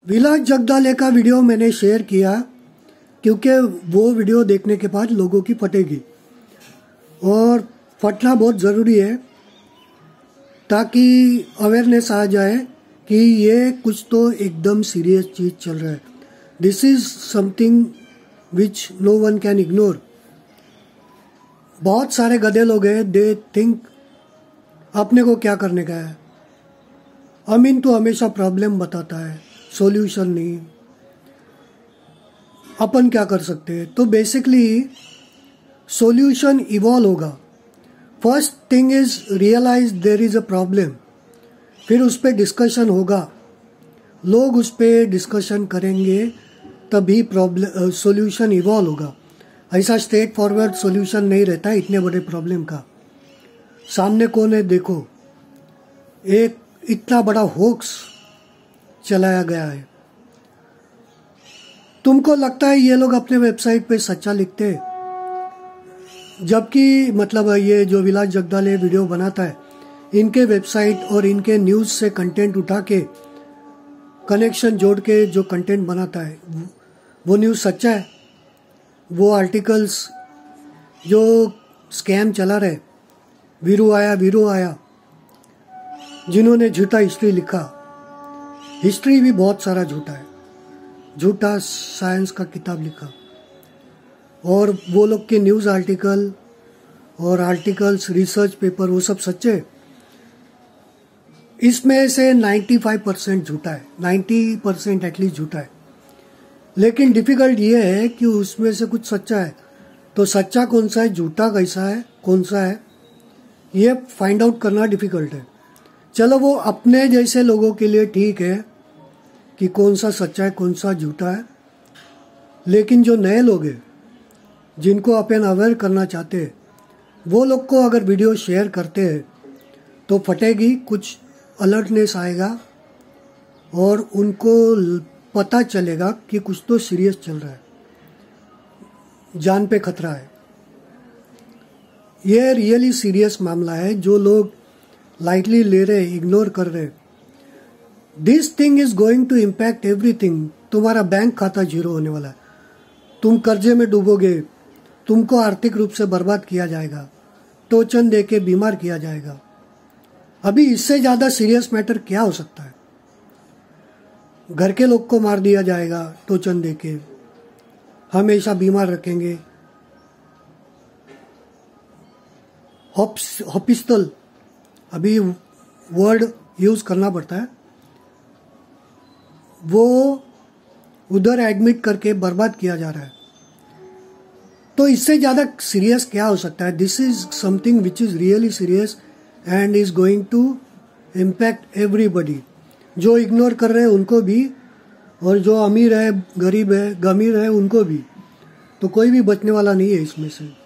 विलास जगदाले का वीडियो मैंने शेयर किया क्योंकि वो वीडियो देखने के बाद लोगों की फटेगी और फटना बहुत ज़रूरी है ताकि अवेयरनेस आ जाए कि ये कुछ तो एकदम सीरियस चीज़ चल रहा है। This is something which no one can ignore. बहुत सारे गधे लोग हैं, दे थिंक अपने को क्या करने का है। अमीन तो हमेशा प्रॉब्लम बताता है, सॉल्यूशन नहीं। अपन क्या कर सकते हैं? तो बेसिकली सॉल्यूशन इवॉल्व होगा। First thing is realise there is a problem, फिर उस पर डिस्कशन होगा, लोग उस पर डिस्कशन करेंगे तभी प्रॉब्लम सॉल्यूशन इवॉल्व होगा। ऐसा स्ट्रेट फॉरवर्ड सॉल्यूशन नहीं रहता है इतने बड़े प्रॉब्लम का। सामने कौन है देखो, एक इतना बड़ा होक्स चलाया गया है। तुमको लगता है ये लोग अपने वेबसाइट पे सच्चा लिखते हैं, जबकि मतलब ये जो विलास जगदाले वीडियो बनाता है, इनके वेबसाइट और इनके न्यूज़ से कंटेंट उठा के कनेक्शन जोड़ के जो कंटेंट बनाता है वो न्यूज़ सच्चा है। वो आर्टिकल्स जो स्कैम चला रहे, वीरू आया, जिन्होंने झूठा हिस्ट्री लिखा, हिस्ट्री भी बहुत सारा झूठा है, झूठा साइंस का किताब लिखा, और वो लोग के न्यूज़ आर्टिकल और आर्टिकल्स रिसर्च पेपर वो सब सच्चे। इसमें से 95% झूठा है, 90% एटलीस्ट झूठा है। लेकिन डिफ़िकल्ट ये है कि उसमें से कुछ सच्चा है। तो सच्चा कौन सा है, झूठा कैसा है, कौन सा है, ये फाइंड आउट करना डिफ़िकल्ट है। चलो वो अपने जैसे लोगों के लिए ठीक है कि कौन सा सच्चा है कौन सा झूठा है, लेकिन जो नए लोग हैं जिनको अपन अवेयर करना चाहते हैं, वो लोग को अगर वीडियो शेयर करते हैं तो फटेगी, कुछ अलर्टनेस आएगा और उनको पता चलेगा कि कुछ तो सीरियस चल रहा है, जान पे खतरा है। ये रियली सीरियस मामला है। जो लोग लाइटली ले रहे, इग्नोर कर रहे, this thing is going to impact everything. तुम्हारा बैंक खाता जीरो होने वाला है, तुम कर्जे में डूबोगे, तुमको आर्थिक रूप से बर्बाद किया जाएगा, टोचन दे के बीमार किया जाएगा। अभी इससे ज़्यादा सीरियस मैटर क्या हो सकता है? घर के लोग को मार दिया जाएगा टोचन दे के, हमेशा बीमार रखेंगे। हॉस्पिटल, अभी वर्ड यूज करना पड़ता है, वो उधर एडमिट करके बर्बाद किया जा रहा है। तो इससे ज़्यादा सीरियस क्या हो सकता है? This is something which is really serious and is going to impact everybody. जो इग्नोर कर रहे हैं उनको भी, और जो अमीर है, गरीब है, गमीर है, उनको भी। तो कोई भी बचने वाला नहीं है इसमें से।